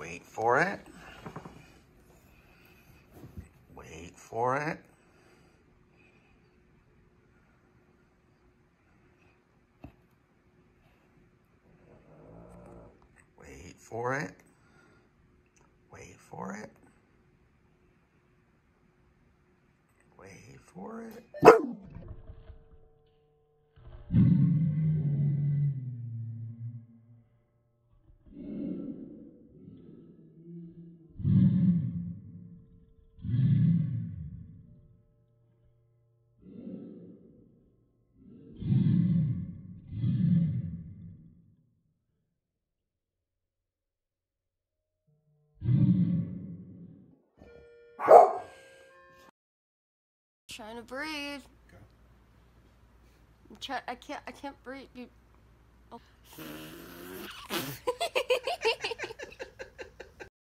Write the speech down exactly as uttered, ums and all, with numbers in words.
Wait for it. Wait for it. Wait for it. Wait for it. Wait for it. Trying to breathe. Go. I'm try I can't. I can't breathe. You. Oh.